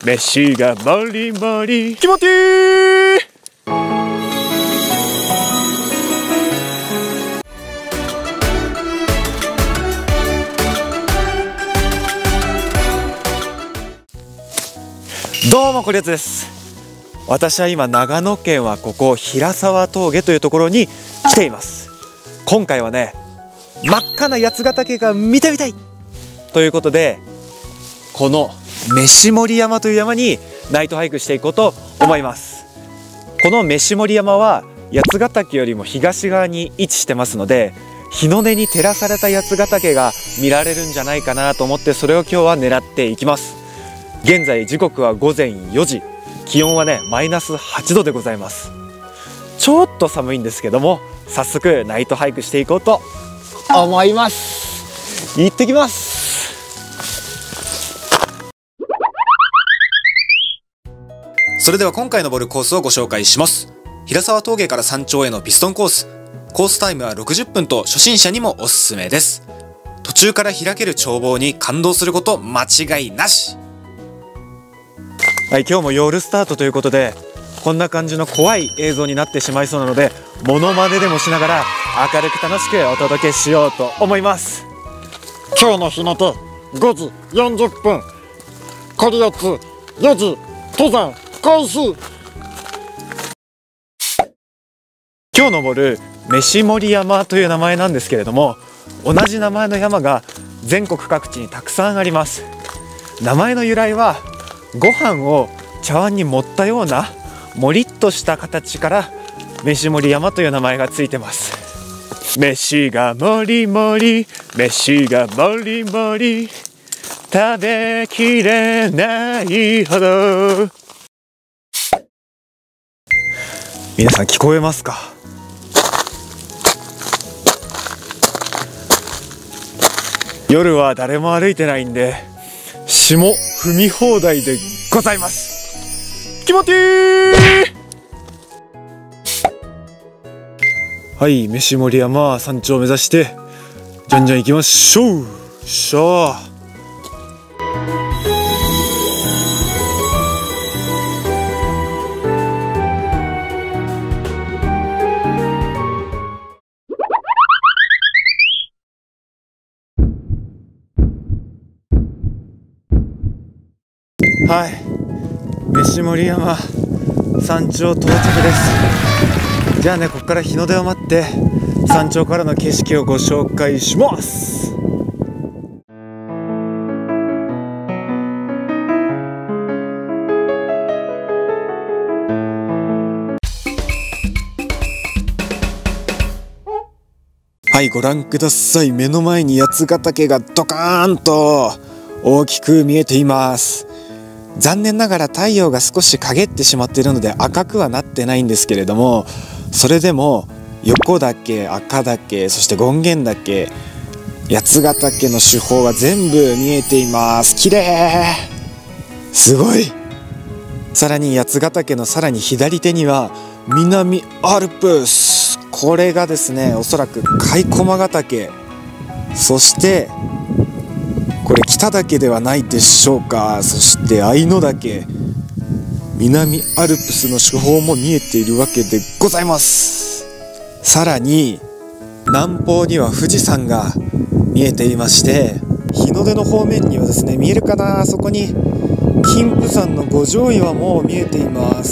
飯がもりもり気持ちいい。どうもこれやつです。私は今長野県はここ平沢峠というところに来ています。今回はね、真っ赤な八ヶ岳が見てみたいということで、この飯盛山という山にナイトハイクしていこうと思います。この飯盛山は八ヶ岳よりも東側に位置してますので、日の出に照らされた八ヶ岳が見られるんじゃないかなと思って、それを今日は狙っていきます。現在時刻は午前4時、気温はねマイナス8度でございます。ちょっと寒いんですけども、早速ナイトハイクしていこうと思います。行ってきます。 それでは今回登るコースをご紹介します。平沢峠から山頂へのピストンコース。コースタイムは60分と初心者にもおすすめです。途中から開ける眺望に感動すること間違いなし。 はい、今日も夜スタートということで、こんな感じの怖い映像になってしまいそうなので、モノマネでもしながら明るく楽しくお届けしようと思います。 今日の日の出5時40分、コリオツ4時登山開始。 今日登る飯盛山という名前なんですけれども、同じ名前の山が全国各地にたくさんあります。名前の由来は、ご飯を茶碗に盛ったようなもりっとした形から飯盛山という名前がついてます。飯がもりもり、飯がもりもり、食べきれないほど。皆さん聞こえますか？夜は誰も歩いてないんで、霜踏み放題でございます。気持ちいい。はい、飯盛山山頂を目指してじゃんじゃん行きましょう。しゃあ。はい、飯盛山山頂到着です。じゃあね、ここから日の出を待って山頂からの景色をご紹介します。はい、ご覧ください。目の前に八ヶ岳がドカーンと大きく見えています。残念ながら太陽が少し陰ってしまっているので赤くはなってないんですけれども、それでも横岳、赤岳、そして権現岳、八ヶ岳の主峰は全部見えています。綺麗、すごい。さらに八ヶ岳のさらに左手には南アルプス、これがですね、おそらく甲斐駒ヶ岳、そしてこれ北岳ではないでしょうか。そして愛の岳、南アルプスの主峰も見えているわけでございます。さらに南方には富士山が見えていまして、日の出の方面にはですね、見えるかな、あそこに金峰山の五条岩も見えています。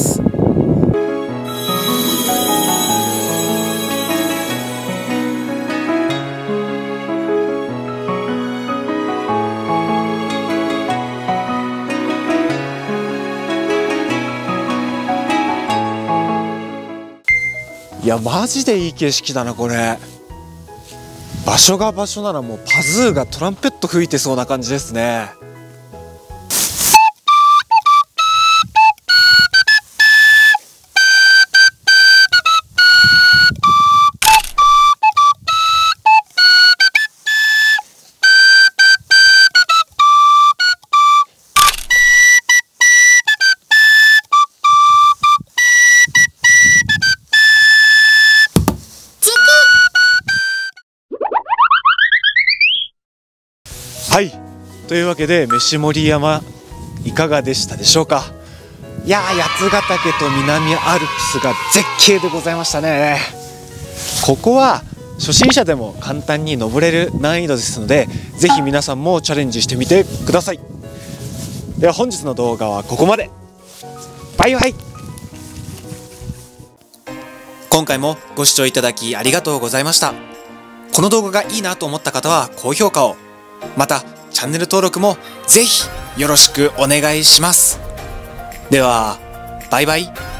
いやマジでいい景色だなこれ。場所が場所ならもうパズーがトランペット吹いてそうな感じですね。はい、というわけで飯盛山行いかがでしたでしょうか。いやー、八ヶ岳と南アルプスが絶景でございましたね。ここは初心者でも簡単に登れる難易度ですので、ぜひ皆さんもチャレンジしてみてください。では本日の動画はここまで。バイバイ。 今回もご視聴いただきありがとうございました。この動画がいいなと思った方は高評価を、またチャンネル登録もぜひよろしくお願いします。では、バイバイ。